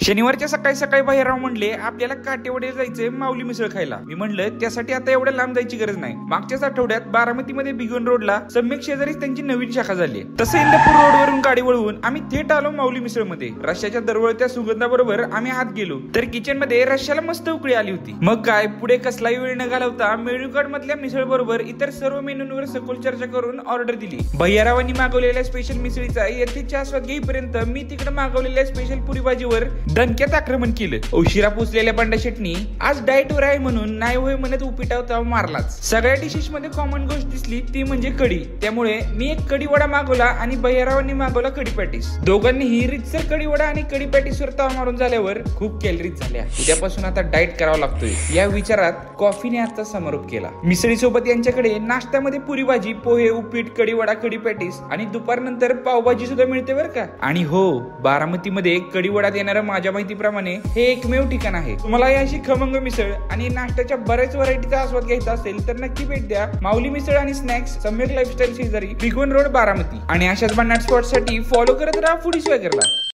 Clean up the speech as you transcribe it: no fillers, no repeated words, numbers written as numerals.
शनिवारच्या सकाळी सकाळी बाहेरराव म्हणले आपल्याला काटेवाडीला जायचंय माऊली मिसळ खायला। मी म्हणलं त्यासाठी आता एवढ्या लांब जायची गरज नाही। मागच्याच आठवड्यात बारामतीमध्ये बिगोन रोडला सम्यक शेजारीच त्यांची नवीन शाखा झाली। तसं इंदापूर रोडवरून गाडी वळवून आम्ही थेट आलो माऊली मिसळ मध्ये। रश्श्याच्या दरवळत्या सुगंधाबरोबर आम्ही आत गेलो तर किचन मध्ये रश्श्याला मस्त उकळी आली होती। मग काय पुढे कसलाही वेळ न घालवता मेन्यू कार्ड मधल्या मिसळ बरोबर इतर सर्व मेनूंवर सखोल चर्चा करून ऑर्डर दिली। भैयारावांनी मागवलेल्या स्पेशल मिसळीचा यथेच्छा आस्वाद घेईपर्यंत मी तिकडे मागवलेल्या स्पेशल पुरी भाजीवर दणक्यात आक्रमण केलं। उशिरा पोचलेल्या बंडा शेटनी आज डाएट वर आहे म्हणून नाही होय म्हणत उपिटाव मारलाच। सगळ्या डिशेस मध्ये कॉमन गोष्ट दिसली ती म्हणजे कढी, त्यामुळे मी एक कढी वडा मागवला आणि भैयारावांनी मागवला कढी पॅटीस। दोघांनीही रितसर कढी वडा आणि कढी पॅटीस वर ताव मारून झाल्यावर खूप कॅलरीज झाल्या। उद्यापासून आता डाएट करावा लागतोय या विचारात कॉफीने आता समारोप केला। मिसळी सोबत यांच्याकडे नाश्त्यामध्ये पुरी भाजी, पोहे, उपीट, कढी वडा, कढी पॅटीस आणि दुपारनंतर पावभाजी सुद्धा मिळते बरं का। आणि हो, बारामतीमध्ये कढी वडा देणारं माझ्या माहितीप्रमाणे हे एकमेव ठिकाण आहे। तुम्हाला याशी खमंग मिसळ आणि नाश्त्याच्या बऱ्याच व्हरायटीचा आस्वाद घ्यायचा असेल तर नक्की भेट द्या माऊली मिसळ आणि स्नॅक्स, सम्यक लाईफस्टाईल शेजारी, बिगोन रोड, बारामती। आणि अशाच भन्नाट स्पॉट साठी फॉलो करत राहा फूडी स्वॅगरला।